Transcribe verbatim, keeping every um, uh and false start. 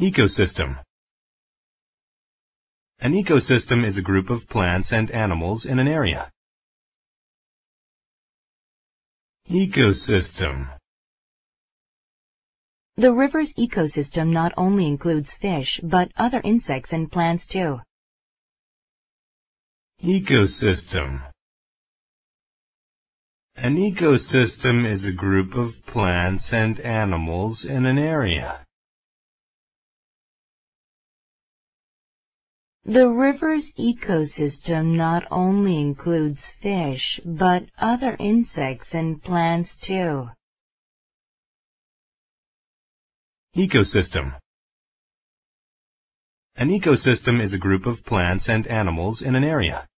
Ecosystem. An ecosystem is a group of plants and animals in an area. Ecosystem. The river's ecosystem not only includes fish, but other insects and plants too. Ecosystem. An ecosystem is a group of plants and animals in an area. The river's ecosystem not only includes fish, but other insects and plants too. Ecosystem. An ecosystem is a group of plants and animals in an area.